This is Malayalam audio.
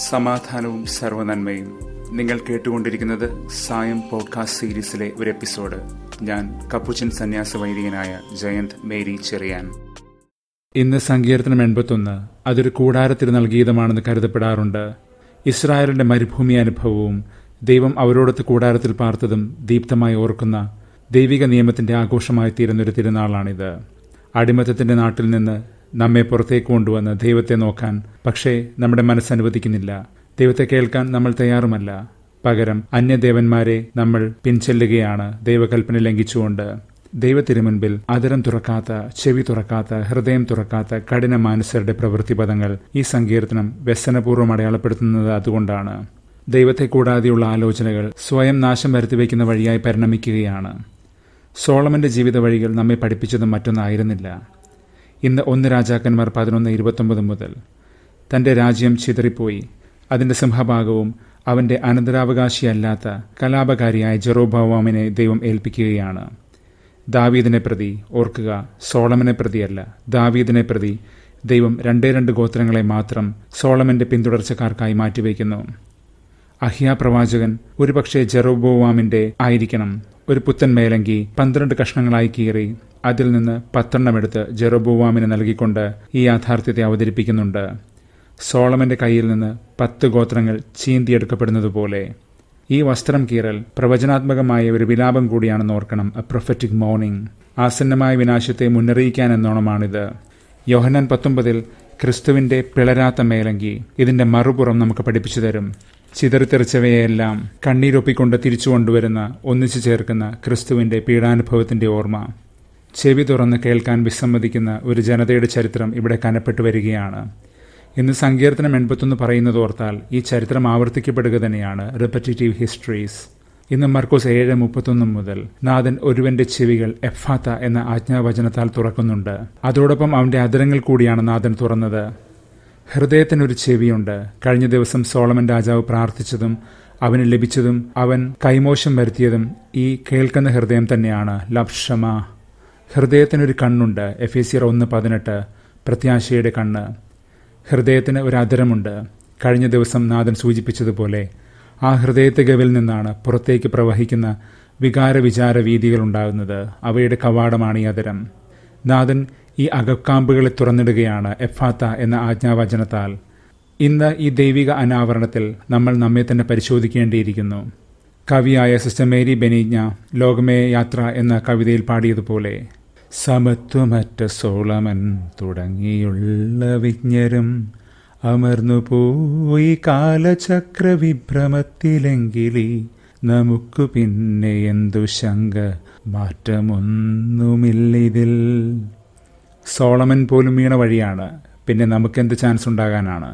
സമാധാനവും സർവ്വനന്മയും. നിങ്ങൾ കേട്ടുകൊണ്ടിരിക്കുന്നത് സായം പോഡ്കാസ്റ്റ് സീരീസിലെ ഒരു എപ്പിസോഡ്. ഞാൻ കപ്പുച്ചൻ സന്യാസ വൈദികനായ ജയന്ത് മേരി ചെറിയാൻ. ഇന്ന് സങ്കീർത്തനം 81 അതൊരു കൂടാരത്തിരുന്നാൾ ഗീതമാണെന്ന് കരുതപ്പെടാറുണ്ട്. ഇസ്രായേലിന്റെ മരുഭൂമി അനുഭവവും ദൈവം അവരോടൊത്ത് കൂടാരത്തിൽ പാർത്തതും ദീപ്തമായി ഓർക്കുന്ന ദൈവിക നിയമത്തിന്റെ ആഘോഷമായി തീരുന്നൊരു തിരുനാളാണിത്. അടിമത്തത്തിന്റെ നാട്ടിൽ നിന്ന് നമ്മെ പുറത്തേക്ക് കൊണ്ടുവന്ന് ദൈവത്തെ നോക്കാൻ പക്ഷേ നമ്മുടെ മനസ്സനുവദിക്കുന്നില്ല. ദൈവത്തെ കേൾക്കാൻ നമ്മൾ തയ്യാറുമല്ല. പകരം അന്യദേവന്മാരെ നമ്മൾ പിൻചെല്ലുകയാണ് ദൈവകൽപ്പന ലംഘിച്ചുകൊണ്ട്. ദൈവത്തിരുമുൻപിൽ അതരം തുറക്കാത്ത, ചെവി തുറക്കാത്ത, ഹൃദയം തുറക്കാത്ത കഠിന മാനസരുടെ പ്രവൃത്തിപദങ്ങൾ ഈ സങ്കീർത്തനം വ്യസനപൂർവ്വം അടയാളപ്പെടുത്തുന്നത് അതുകൊണ്ടാണ്. ദൈവത്തെ കൂടാതെയുള്ള ആലോചനകൾ സ്വയം നാശം വരുത്തിവെക്കുന്ന വഴിയായി പരിണമിക്കുകയാണ്. സോളമന്റെ ജീവിത വഴികൾ നമ്മെ പഠിപ്പിച്ചതും മറ്റൊന്നായിരുന്നില്ല. ഇന്ന് 1 രാജാക്കന്മാർ 11:29 മുതൽ തന്റെ രാജ്യം ചിതറിപ്പോയി. അതിന്റെ സിംഹഭാഗവും അവന്റെ അനന്തരാവകാശിയല്ലാത്ത കലാപകാരിയായ ജെറോബോവാമിനെ ദൈവം ഏൽപ്പിക്കുകയാണ്. ദാവീദിനെ പ്രതി, ഓർക്കുക, സോളമനെ പ്രതിയല്ല, ദാവീദിനെ പ്രതി ദൈവം 2 ഗോത്രങ്ങളെ മാത്രം സോളമന്റെ പിന്തുടർച്ചക്കാർക്കായി മാറ്റിവെക്കുന്നു. അഹിയ പ്രവാചകൻ ഒരുപക്ഷെ ജെറോബോവാമിന്റെ ആയിരിക്കണം. ഒരു പുത്തൻ മേലങ്കി 12 കഷ്ണങ്ങളായി കീറി അതിൽ നിന്ന് 10 എടുത്ത് ജെറോബോവാമിന് നൽകിക്കൊണ്ട് ഈ യാഥാർത്ഥ്യത്തെ അവതരിപ്പിക്കുന്നുണ്ട്. സോളമന്റെ കയ്യിൽ നിന്ന് 10 ഗോത്രങ്ങൾ ചീന്തിയെടുക്കപ്പെടുന്നതുപോലെ ഈ വസ്ത്രം കീറൽ പ്രവചനാത്മകമായ ഒരു വിലാപം കൂടിയാണെന്ന് ഓർക്കണം. A prophetic mourning. ആസന്നമായ വിനാശത്തെ മുന്നറിയിക്കാൻ എന്നോണമാണിത്. യോഹന്നാൻ 19 ക്രിസ്തുവിന്റെ പിളരാത്ത മേലങ്കി ഇതിന്റെ മറുപുറം നമുക്ക് പഠിപ്പിച്ചു തരും. ചിതറിത്തെറിച്ചവയെല്ലാം കണ്ണീരൊപ്പിക്കൊണ്ട് തിരിച്ചു കൊണ്ടുവരുന്ന, ഒന്നിച്ചു ചേർക്കുന്ന ക്രിസ്തുവിന്റെ പീഡാനുഭവത്തിന്റെ ഓർമ്മ. ചെവി തുറന്ന് കേൾക്കാൻ വിസമ്മതിക്കുന്ന ഒരു ജനതയുടെ ചരിത്രം ഇവിടെ കനപ്പെട്ടു വരികയാണ്. ഇന്ന് സങ്കീർത്തനം 81 പറയുന്നത് ഓർത്താൽ ഈ ചരിത്രം ആവർത്തിക്കപ്പെടുക തന്നെയാണ്. Repetitive histories. ഇന്ന് മർക്കോസ് 7:31 മുതൽ നാഥൻ ഒരുവന്റെ ചെവികൾ എഫാത്ത എന്ന ആജ്ഞാവചനത്താൽ തുറക്കുന്നുണ്ട്. അതോടൊപ്പം അവന്റെ അധരങ്ങൾ കൂടിയാണ് നാഥൻ തുറന്നത്. ഹൃദയത്തിനൊരു ചെവിയുണ്ട്. കഴിഞ്ഞ ദിവസം സോളമൻ രാജാവ് പ്രാർത്ഥിച്ചതും അവന് ലഭിച്ചതും അവൻ കൈമോശം വരുത്തിയതും ഈ കേൾക്കുന്ന ഹൃദയം തന്നെയാണ്. ലബ്ഷമ. ഹൃദയത്തിനൊരു കണ്ണുണ്ട്. എഫേസ്യർ 1:18 പ്രത്യാശയുടെ കണ്ണ്. ഹൃദയത്തിന് ഒരു അധരമുണ്ട്. കഴിഞ്ഞ ദിവസം നാഥൻ സൂചിപ്പിച്ചതുപോലെ ആ ഹൃദയത്തികവിൽ നിന്നാണ് പുറത്തേക്ക് പ്രവഹിക്കുന്ന വികാര വിചാര വീതികൾ ഉണ്ടാകുന്നത്. അവയുടെ കവാടമാണ് ഈ അധരം. നാഥൻ ഈ അകക്കാമ്പുകളെ തുറന്നിടുകയാണ് എഫാത്ത എന്ന ആജ്ഞാവചനത്താൽ. ഇന്ന് ഈ ദൈവിക അനാവരണത്തിൽ നമ്മൾ നമ്മെ തന്നെ പരിശോധിക്കേണ്ടിയിരിക്കുന്നു. കവിയായ സിസ്റ്റർ മേരി ബെനീഞ്ഞ ലോകമേ യാത്ര എന്ന കവിതയിൽ പാടിയതുപോലെ, സമത്വമറ്റ സോളമൻ തുടങ്ങിയുള്ള വിജ്ഞരും അമർന്നുപോയി കാലചക്രവിഭ്രമത്തിലെങ്കിലി നമുക്കു പിന്നെ എന്തു ശങ്ക, മാറ്റമൊന്നുമില്ലിതിൽ. സോളമൻ പോലും വീണ വഴിയാണ്, പിന്നെ നമുക്കെന്ത് ചാൻസ് ഉണ്ടാകാനാണ്?